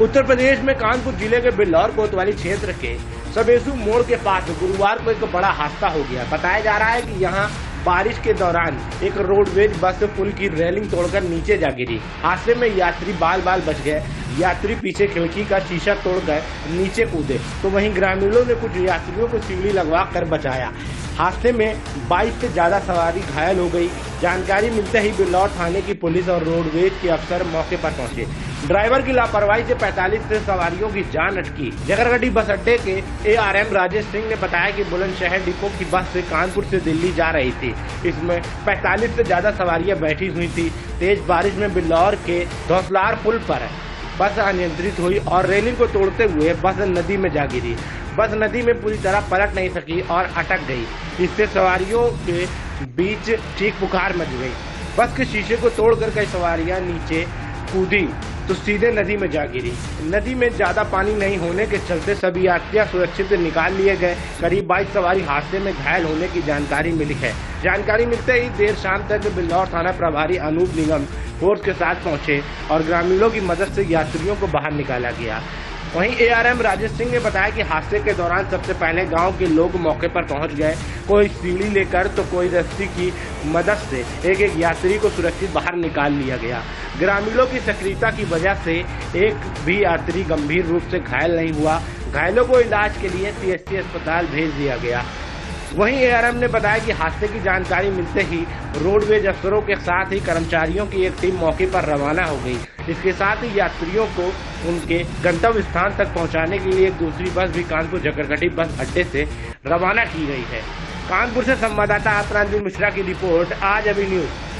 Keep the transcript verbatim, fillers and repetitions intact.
उत्तर प्रदेश में कानपुर जिले के बिल्लौर कोतवाली क्षेत्र के सबेसू मोड़ के पास गुरुवार को एक बड़ा हादसा हो गया। बताया जा रहा है कि यहां बारिश के दौरान एक रोडवेज बस पुल की रेलिंग तोड़कर नीचे जा गिरी। हादसे में यात्री बाल बाल बच गए। यात्री पीछे खिड़की का शीशा तोड़कर नीचे कूदे, तो वहीं ग्रामीणों ने कुछ यात्रियों को सीढ़ी लगवा कर बचाया। हादसे में बाईस से ज्यादा सवारी घायल हो गई। जानकारी मिलते ही बिल्लौर थाने की पुलिस और रोडवेज के अफसर मौके पर पहुंचे। ड्राइवर की लापरवाही से पैंतालीस से सवारियों की जान अटकी। जगरगढ़ी बस अड्डे के एआरएम राजेश सिंह ने बताया कि बुलंदशहर डिपो की बस से कानपुर से दिल्ली जा रही थी। इसमें पैंतालीस से ज्यादा सवारियां बैठी हुई थी। तेज बारिश में बिल्लौर के धौसलार पुल पर बस अनियंत्रित हुई और रेलिंग को तोड़ते हुए बस नदी में जा गिरी। बस नदी में पूरी तरह पलट नहीं सकी और अटक गई। इससे सवारियों के बीच चीख पुकार मच गई। बस के शीशे को तोड़कर कई सवारियां नीचे कूदी तो सीधे नदी में जा गिरी। नदी में ज्यादा पानी नहीं होने के चलते सभी यात्रियां सुरक्षित निकाल लिए गए। करीब बाईस सवारी हादसे में घायल होने की जानकारी मिली है। जानकारी मिलते ही देर शाम तक बिल्लौर थाना प्रभारी अनूप निगम फोर्स के साथ पहुंचे और ग्रामीणों की मदद से यात्रियों को बाहर निकाला गया। वहीं एआरएम राजेश सिंह ने बताया कि हादसे के दौरान सबसे पहले गांव के लोग मौके पर पहुंच गए। कोई सीढ़ी लेकर तो कोई रस्सी की मदद से एक एक यात्री को सुरक्षित बाहर निकाल लिया गया। ग्रामीणों की सक्रियता की वजह से एक भी यात्री गंभीर रूप से घायल नहीं हुआ। घायलों को इलाज के लिए सीएससी अस्पताल भेज दिया गया। वहीं एआरएम ने बताया कि हादसे की जानकारी मिलते ही रोडवेज अफसरों के साथ ही कर्मचारियों की एक टीम मौके पर रवाना हो गई। इसके साथ ही यात्रियों को उनके गंतव्य स्थान तक पहुंचाने के लिए एक दूसरी बस भी कानपुर जगरगढ़ी बस अड्डे से रवाना की गई है। कानपुर से संवाददाता आतरांजन मिश्रा की रिपोर्ट, आज अभी न्यूज।